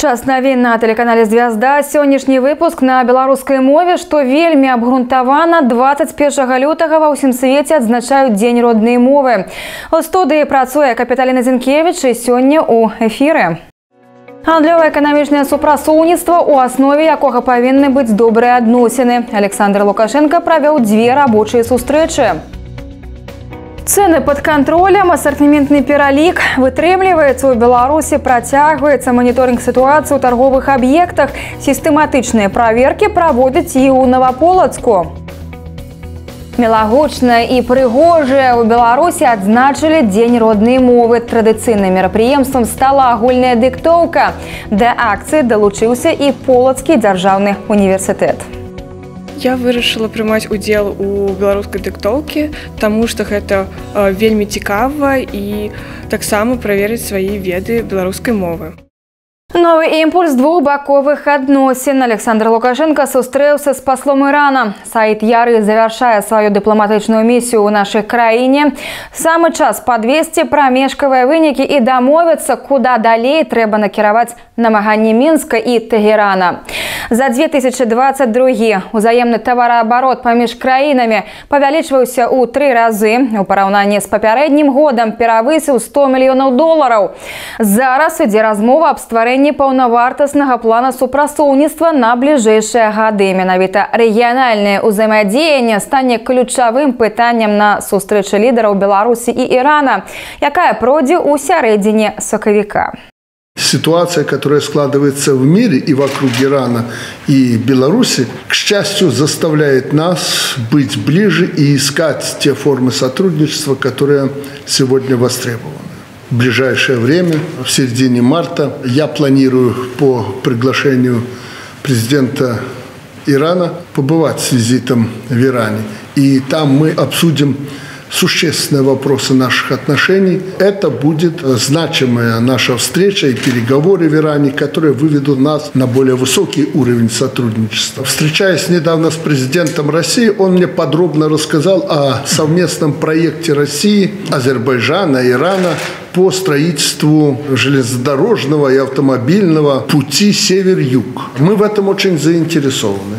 Час навін на телеканале «Звезда». Сённяшні выпуск на беларускай мове, што вельмі абгрунтавана 21 лютага ва ўсім свеце адзначаюць Дзень роднай мовы. У студыі працуе Капіталіна Зінкевіч і сёння ў эфіры. Гандлёва-эканамічнае супрацоўніцтва, у аснове якога павінны быць добрыя адносіны. Александр Лукашенко правёў 2 рабочыя сустрэчы. Цены под контролем, ассортиментный пералік вытрымліваецца ў Беларусі, працягваецца моніторинг ситуации ў торговых объектах, сістэматычныя праверкі праводзяць і ў Новополацку. Мілагучна і прыгожая ў Беларусі адзначылі Дзень роднай мовы. Традыцыйным мерапрыемствам стала агульная дыктоўка. Да акцыі далучыўся і Полацкі дзяржаўны універсітэт. Я вырашыла прымаць удзел у беларускай дыктоўкі, таму што гэта вельмі цікава і таксама праверыць свае веды беларускай мовы. Новый імпульс двухбаковых адносін. Александр Лукашенко сустрэўся з паслом Ірана. Сайт Яры завяршае сваю дыпламатычную місію ў нашай краіне. Самы час падвесці прамежкавыя вынікі і дамовіцца, куды далей трэба накіраваць намаганні Мінска і Тэгерана. За 2022 узаемны тавараабарот паміж краінамі павялічваўся ў 3 разы. У параўнанні з папярэднім годам перавысіў $100 мільёнаў. Зараз ідзе размова аб стварэнні паўнавартаснага плана супрацоўніцтва на бліжэйшыя гады. Менавіта рэгіянальнае ўзаемадзеянне стане ключавым пытаннем на сустрэчы лідараў Беларусі і Ірана, якая пройдзе ў сярэдзіне сакавіка. Ситуация, которая складывается в мире и вокруг Ирана и Беларуси, к счастью, заставляет нас быть ближе и искать те формы сотрудничества, которые сегодня востребованы. В ближайшее время, в середине марта, я планирую по приглашению президента Ирана побывать с визитом в Иране. И там мы обсудим существенные вопросы наших отношений. Это будет значимая наша встреча и переговоры в Иране, которые выведут нас на более высокий уровень сотрудничества. Встречаясь недавно с президентом России, он мне подробно рассказал о совместном проекте России, Азербайджана, Ирана по строительству железнодорожного и автомобильного пути север-юг. Мы в этом очень заинтересованы.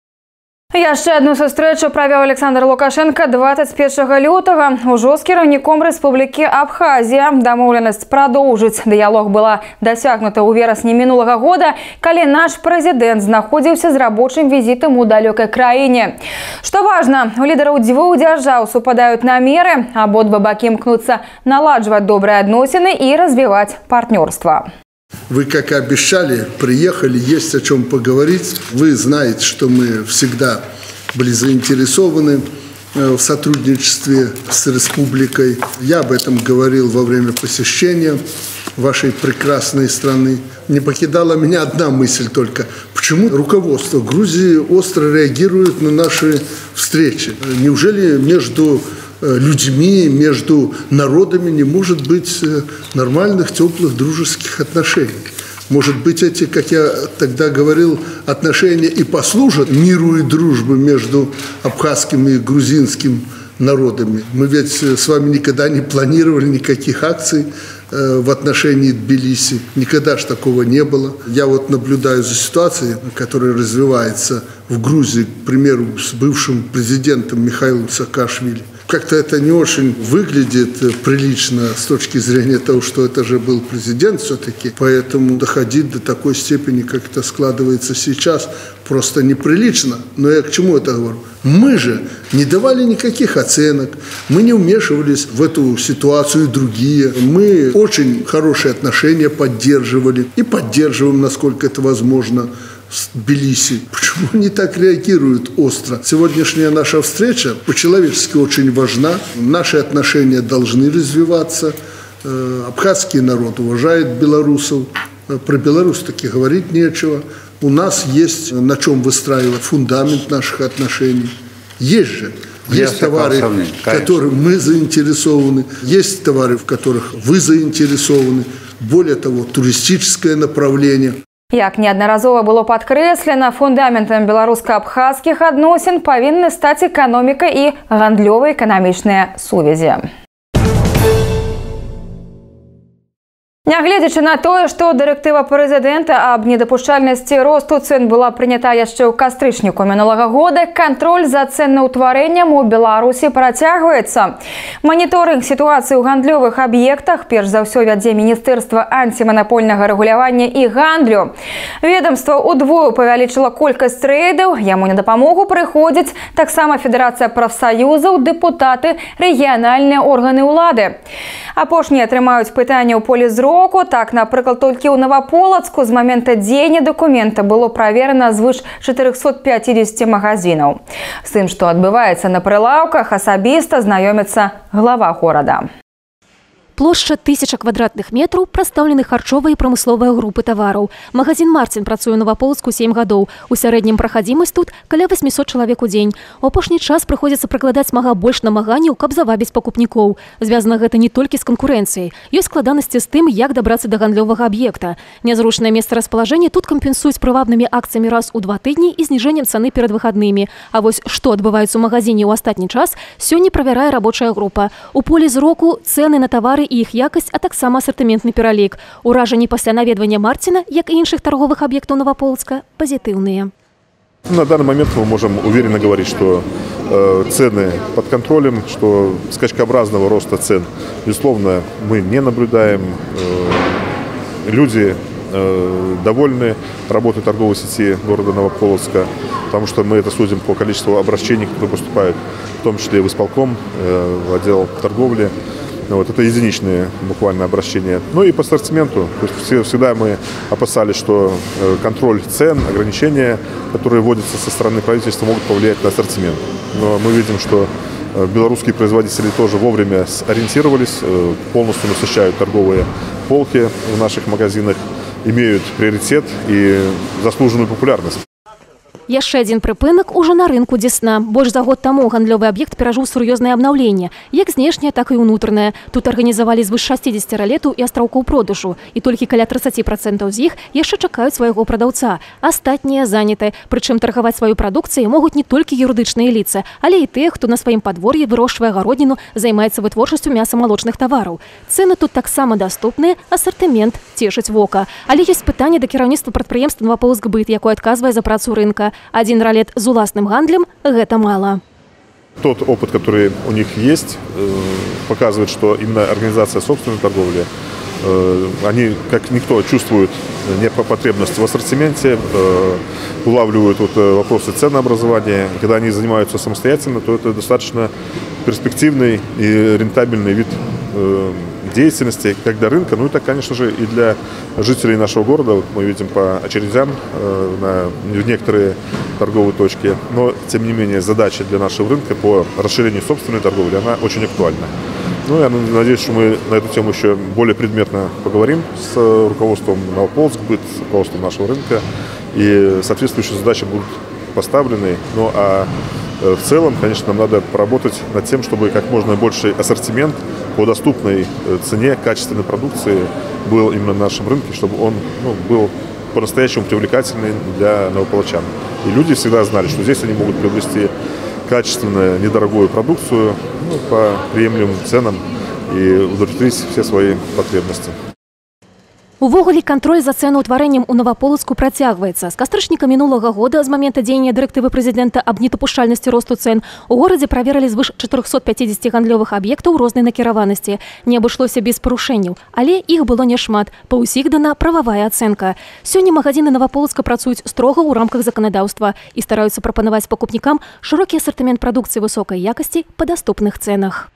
Яшчэ одну сустрэчу правёў Александр Лукашенко 21 лютага. Ужо з кіраўніком Рэспублікі Абхазія. Дамоўленасць прадоўжыць дыялог была дасягнута ў верасні мінулага года, калі наш прэзідэнт знаходзіўся з рабочым візітам у далёкай краіне. Што важна, у лідараў дзвюх дзяржаў супадаюць намеры, абодва бакі імкнуцца наладжваць добрыя адносіны і развіваць партнёрства. Вы, как и обещали, приехали, есть о чем поговорить. Вы знаете, что мы всегда были заинтересованы в сотрудничестве с республикой. Я об этом говорил во время посещения вашей прекрасной страны. Не покидала меня одна мысль только. Почему руководство Грузии остро реагирует на наши встречи? Неужели между людьми, между народами не может быть нормальных, теплых, дружеских отношений? Может быть, эти, как я тогда говорил, отношения и послужат миру и дружбе между абхазским и грузинским народами. Мы ведь с вами никогда не планировали никаких акций в отношении Тбилиси. Никогда ж такого не было. Я вот наблюдаю за ситуацией, которая развивается в Грузии, к примеру, с бывшим президентом Михаилом Саакашвили. Как-то это не очень выглядит прилично с точки зрения того, что это же был президент все-таки. Поэтому доходить до такой степени, как это складывается сейчас, просто неприлично. Но я к чему это говорю? Мы же не давали никаких оценок, мы не вмешивались в эту ситуацию другие. Мы очень хорошие отношения поддерживали и поддерживаем, насколько это возможно, с Тбилиси. Почему они так реагируют остро? Сегодняшняя наша встреча по-человечески очень важна. Наши отношения должны развиваться. Абхазский народ уважает белорусов. Про Беларусь таки говорить нечего. У нас есть на чем выстраивать фундамент наших отношений. Есть же. Есть товары, в которых мы заинтересованы. Есть товары, в которых вы заинтересованы. Более того, туристическое направление. Як неаднаразова было падкрэслена, фундаментам беларуска-абхазскіх адносін павінны стаць эканоміка і гандлёва-эканамічныя сувязі. Нягледзячы на тое, што дырэктыва прэзідэнта аб недапушчальнасці росту цэн была прынята яшчэ ў кастрычніку мінулага года, кантроль за цэннаўтварэннем у Беларусі працягваецца. Маніторынг сітуацыі ў гандлёвых аб'ектах перш за ўсё вядзе Міністэрства антыманапольнага рэгулявання і гандлю. Ведомства ўдвою павялічыла колькасць рэйдаў, яму на дапамогу прыходзяць таксама Федэрацыя прафсаюзаў, дэпутаты, рэгіянальныя органы ўлады. Апошнія атрымаюць пытанне ў полі зроку. Так, напрыклад, толькі ў Новополацку з момента дзеяння дакумента было праверана звыш 450 магазинаў. З тым, што адбываецца на прылаўках, асабіста знаёміцца глава горада. Плошча 1000 квадратных метраў, прадстаўлены харчовыя і прамысловыя групы тавараў. Магазин «Марцін» працуе ў Новополацку 7 гадоў. У сярэднім прахадзімасць тут каля 800 чалавек у дзень. У апошні час прыходзіцца прыкладаць смага больш намаганняў, каб завабіць пакупнікоў. Звязана гэта не толькі з канкурэнцыяй. Ёсць складанасці з тым, як дабрацца да гандлёвага аб'екта. Нязручнае месцараспалажэнне тут кампенсуюць прывабнымі акцыямі раз у 2 тыдні і зніжэннем цаны перад выхаднымі. А вось што адбываецца ў магазине ў астатні час, сёння правярае рабочая група. У полі зроку цэны на тавары і іх якасць, а таксама асартыментны пералік. Уражанні пасля наведвання Марціна, як і іншых торговых объектов Новополоцка, позитивные. На данный момент мы можем уверенно говорить, что цены под контролем, что скачкообразного роста цен, безусловно, мы не наблюдаем. Люди довольны работой торговой сети города Новополоцка, потому что мы это судим по количеству обращений, которые поступают, в том числе в исполком, в отдел торговли. Вот, это единичные буквально обращения. Ну и по ассортименту. То есть всегда мы опасались, что контроль цен, ограничения, которые вводятся со стороны правительства, могут повлиять на ассортимент. Но мы видим, что белорусские производители тоже вовремя ориентировались, полностью насыщают торговые полки в наших магазинах, имеют приоритет и заслуженную популярность. Яшчэ адзін прыпынак ужо на рынку Дзесна. Больш за год таму гандлёвы аб'ект перажыў сур'ёзнае абнаўленне, як знешняе, так і ўнутранае. Тут арганізавалі звыш 60 ралетаў і астраўкоў продажу, і толькі каля 30% з іх яшчэ чакаюць свайго прадаўца. Астатнія заняты, прычым таргаваць сваю прадукцыю могуць не толькі юрыдычныя лица, але і тыя, хто на сваім падвор'і вырошчвае гародніну, займаецца вытворчасцю мяса-малочных тавараў. Цэны тут таксама даступныя, асартымент цешыць вока. Але ёсць пытанне да кіраўніцтва прадпрыемства «Новополоцкбыт», якое адказвае за працу рынка. Один ралет з уласным гандлем – гэта мало. Тот опыт, который у них есть, показывает, что именно организация собственной торговли, они, как никто, чувствуют потребность в ассортименте, улавливают вопросы ценообразования. Когда они занимаются самостоятельно, то это достаточно перспективный и рентабельный вид деятельности как для рынка, ну и так, конечно же, и для жителей нашего города. Вот мы видим по очередям в некоторые торговые точки. Но, тем не менее, задача для нашего рынка по расширению собственной торговли, она очень актуальна. Ну, я надеюсь, что мы на эту тему еще более предметно поговорим с руководством Новополоцкбыт, с руководством нашего рынка. И соответствующие задачи будут поставлены. Ну, а в целом, конечно, нам надо поработать над тем, чтобы как можно больше ассортимент по доступной цене качественной продукции был именно на нашем рынке, чтобы он был по-настоящему привлекательный для новополочан. И люди всегда знали, что здесь они могут приобрести качественную, недорогую продукцию по приемлемым ценам и удовлетворить все свои потребности. Увогуле кантроль за цэнаўтварэннем у Новополоцку працягваецца. З кастрычніка мінулага года, з момента дзеяння дырэктывы прэзідэнта аб недапушчальнасці росту цэн, у горадзе праверылі звыш 450 гандлёвых аб'ектаў рознай накіраванасці. Не абышлося без парушэнняў, але іх было няшмат. Па ўсіх дана прававая ацэнка. Сёння магазины Новополоцка працуюць строга ў рамках заканадаўства і стараюцца прапанаваць пакупнікам шырокі асартымент прадукцыі высокай якасці па даступных цэнах.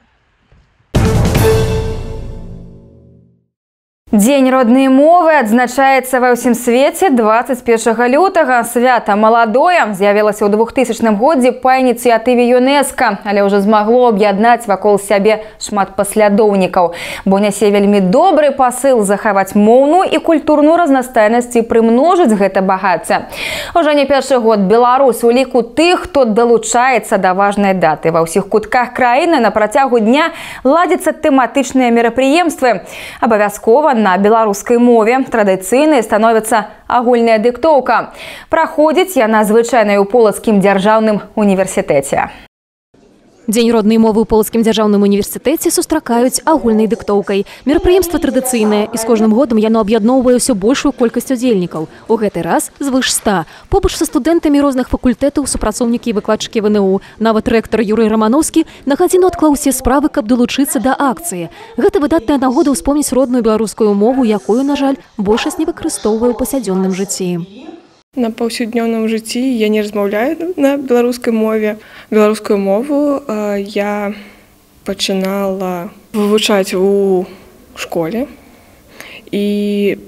Дзень роднай мовы адзначаецца ва ўсім свеце 21 лютага. Свята маладое з'явілася ў 2000 годзе па ініцыятыве ЮНЕСКО, але ўжо змагло аб'яднаць вакол сябе шмат паслядоўнікаў, бо нясе вельмі добры пасыл захаваць моўную і культурную разнастайнасць і прымножыць гэта багацце. Ужо не першы год Беларусь у ліку тых, хто далучаецца да важнай даты. Ва ўсіх кутках краіны на працягу дня ладзяцца тэматычныя мерапрыемствы. Абавязкова на беларускай мове традыцыйнай становіцца агульная дыктоўка. Праходзіць яна звычайна ў Полацкім дзяржаўным універсітэце. Дзень роднай мовы ў Полацкім дзяржаўным універсітэце сустракаюць агульнай дыктоўкай. Мерапрыемства традыцыйнае, і з кожным годам яно аб'ядноўвае ўсё большую колькасць удзельнікаў. У гэты раз звыш 100. Побач са студэнтамі розных факультэтаў супрацоўнікі і выкладчыкі ВНУ. Нават рэктар Юрый Рамановскі на гадзіну адклаў усе справы, каб далучыцца да акцыі. Гэта выдатная нагода ўспомніць родную беларускую мову, якую, на жаль, большасць не выкарыстоўвае ў пасядзённым жыцці. На паўсяднёвым жыцці я не размаўляю на беларускай мове. Беларускую мову я пачынала вывучаць у школе. І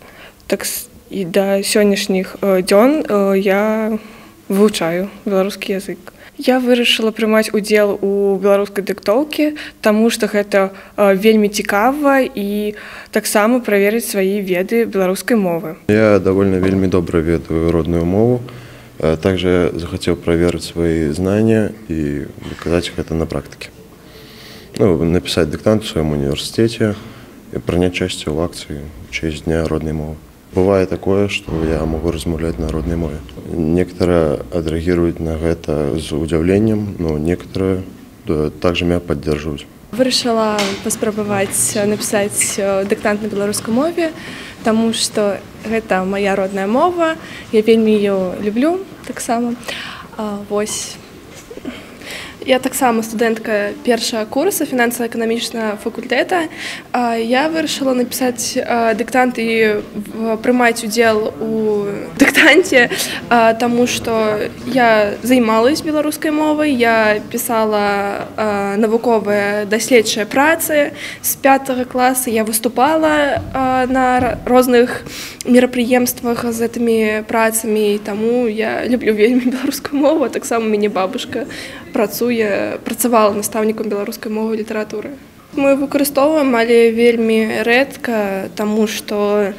да сённяшніх дзён я вывучаю беларускі язык. Я вырашыла прымаць удзел у беларускай дыктоўкі, таму што гэта вельмі цікава і таксама праверыць свае веды беларускай мовы. Я довольно вельмі добра ведаю родную мову. Также захацеў праверыць свои знания і доказаць гэта на практыке. Напісаць дыктант у сваім універсітэце і прыняць учасце ў акцыі ў честь Дня роднай мовы. Бывает такое, что я могу размаўляць на родной мове. Некоторые отреагируют на это с удивлением, но некоторые также меня поддерживают. Вырашыла паспрабаваць напісаць дыктант на беларускай мове, таму што гэта моя родная мова, я вельмі ее люблю таксама. Я таксама студэнтка першага курса фінансава-эканамічнага факультэта. Я вырашыла напісаць дыктант і прымаць удзел у дыктанце, таму што я займалась беларускай мовай, я пісала навуковыя даследчыя працы. З 5 класа я выступала на розных мерапрыемствах з гэтымі працамі, таму я люблю вельмі беларускую мову, а таксама мяне бабушка працавала настаўнікам беларускай мовы і літаратуры. Мы выкарыстоўваем, але вельмі рэдка, таму што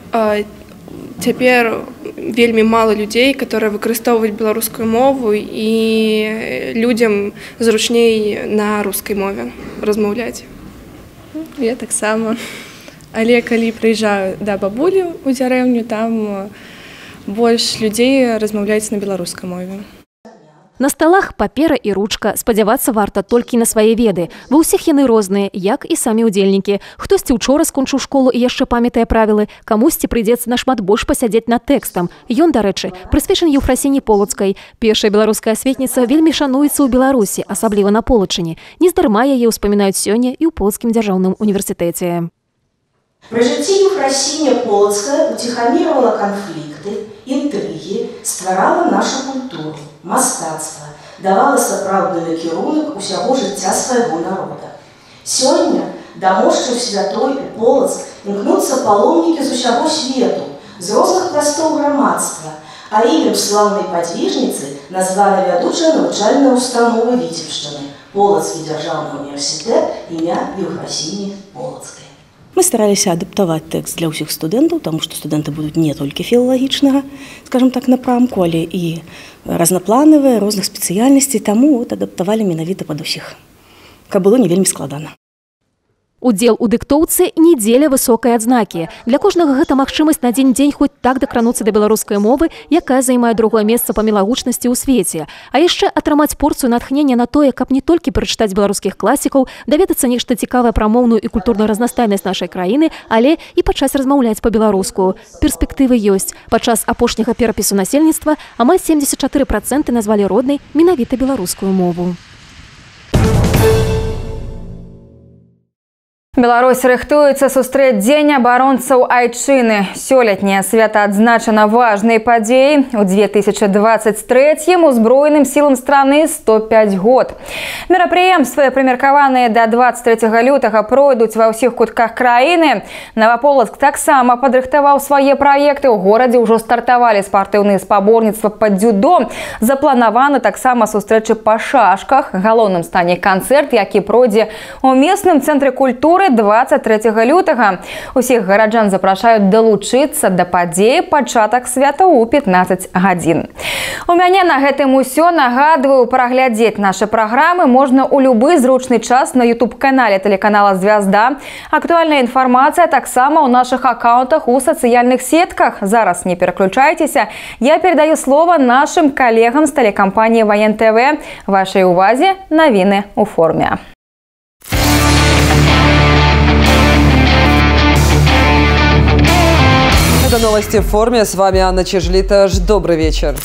цяпер вельмі мала людзей, которые выкарыстоўваюць беларускую мову, і людзям зручней на рускай мове размаўляць. Я таксама. Але калі прыязджаю да бабулі ў дзярэўню, там больш людзей размаўляюць на беларускай мове. На сталах папера і ручка. Спадзявацца варта толькі на свае веды. Ва ўсіх яны розныя, як і самі ўдзельнікі. Хтосьці ўчора скончыў школу і яшчэ памятае правілы, камусьці прыйдзецца нашмат больш пасядзець над тэкстам. Ён, дарэчы, прысвечаны Еўфрасіні Полацкай. Першая беларуская асветніца вельмі шануецца ў Беларусі, асабліва на Полачыні. Нездарма яе ўспамінаюць сёння і ў Полацкім дзяржаўным універсітэце. Пры жыцці Еўфрасіня Полацкая уціхаміравала канфлікты, інтрыгі, стварала нашу культуру, мастацтва, давала сапраўдны накірунак усяго жыцця свайго народа. Сёння да мошчаў святой у Полацк імкнуцца паломнікі з усяго свету, з розных пластоў грамадства, а імем слаўнай падвижніцы названа вядучая навучальная установа Віцебшчыны – Полацкі дзяржаўны універсітэт імя Еўфрасіні Полацкай. Мы стараліся адаптаваць тэкст для ўсіх студэнтаў, таму што студэнты будуць не толькі філалагічнага, скажем так, напрамку, але і разнапланавыя, розных спецыяльнасцей, таму адаптавалі менавіта пад усіх, каб было не вельмі складана. Удзел у дыктоўцы не дзеля высокай адзнакі. Для кожнага гэта магчымасць на дзень хоць так дакрануцца да беларускай мовы, якая займае другое месца па мілагучнасці ў свеце. А яшчэ атрымаць порцыю натхнення на тое, каб не толькі прачытаць беларускіх класікаў, даведацца нешта цікавае пра моўную і культурную разнастайнасць нашай краіны, але і пачаць размаўляць па-беларуску. Перспектывы ёсць. Падчас апошняга перапісу насельніцтва амаль 74% назвалі роднай менавіта беларускую мову. Беларусь рыхтуецца сустрэць Дзень абаронцаў Айчыны. Сёлетняе свята адзначана важнай падзеяй. У 2023-м узброеным сілам страны 105 год. Мерапрыемствы, прымеркаваныя да 23 лютага, пройдуць ва ўсіх кутках краіны. Новополацк таксама падрыхтаваў свае праекты. У горадзе ўжо стартавалі спартыўныя спаборніцтва па дзюдо. Запланаваны таксама сустрэчы па шашках. Галоўным стане канцэрт, які пройдзе ў местным цэнтры культуры Трохтары 23 лютага. Усіх гараджан запрашаюць далучыцца да падзеі пачатак свята ў 15 гадзін. У мяне на гэтым усё. Нагадваю, праглядзець нашы праграмы можна ў любы зручны час на YouTube-канале тэлеканала «Звязда». Актуальная інфармацыя таксама ў нашых аккаунтах у сацыяльных сетках. Зараз не пераключайцеся. Я передаю слово нашим коллегам с телекомпании Воен ТВ. Вашей увазе новины у форме. Это новости в форме. С вами Анна Чижлиташ. Добрый вечер.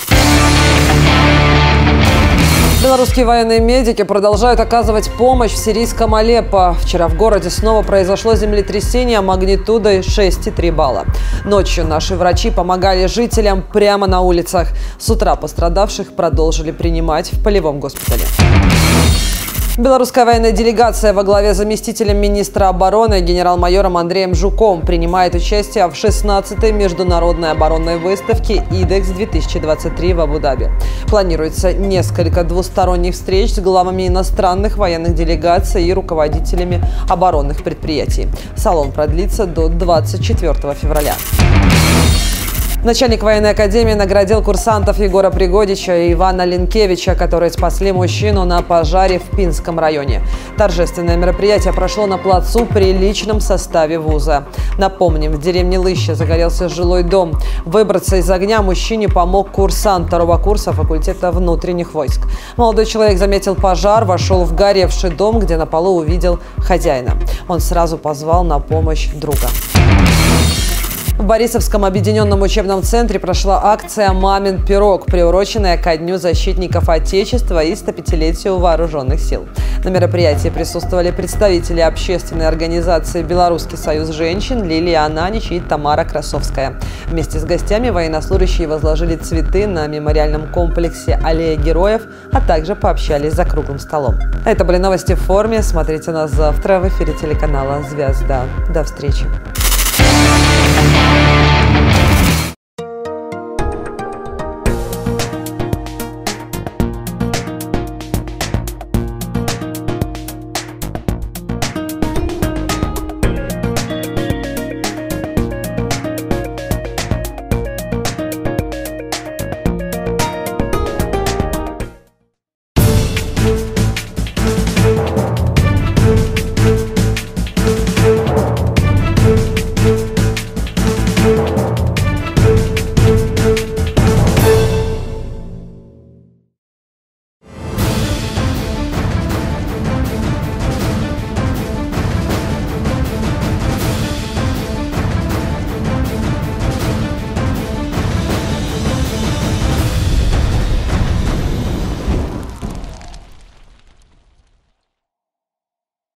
Белорусские военные медики продолжают оказывать помощь в сирийском Алеппо. Вчера в городе снова произошло землетрясение магнитудой 6,3 балла. Ночью наши врачи помогали жителям прямо на улицах. С утра пострадавших продолжили принимать в полевом госпитале. Белорусская военная делегация во главе с заместителем министра обороны генерал-майором Андреем Жуком принимает участие в 16-й международной оборонной выставке «Идекс-2023» в Абу-Даби. Планируется несколько двусторонних встреч с главами иностранных военных делегаций и руководителями оборонных предприятий. Салон продлится до 24 февраля. Начальник военной академии наградил курсантов Егора Пригодича и Ивана Линкевича, которые спасли мужчину на пожаре в Пинском районе. Торжественное мероприятие прошло на плацу при личном составе вуза. Напомним, в деревне Лыще загорелся жилой дом. Выбраться из огня мужчине помог курсант второго курса факультета внутренних войск. Молодой человек заметил пожар, вошел в горевший дом, где на полу увидел хозяина. Он сразу позвал на помощь друга. В Борисовском объединенном учебном центре прошла акция «Мамин пирог», приуроченная ко Дню защитников Отечества и 105-летию Вооруженных сил. На мероприятии присутствовали представители общественной организации «Белорусский союз женщин» Лилия Ананич и Тамара Красовская. Вместе с гостями военнослужащие возложили цветы на мемориальном комплексе «Аллея героев», а также пообщались за круглым столом. Это были новости в форме. Смотрите нас завтра в эфире телеканала «Звезда». До встречи.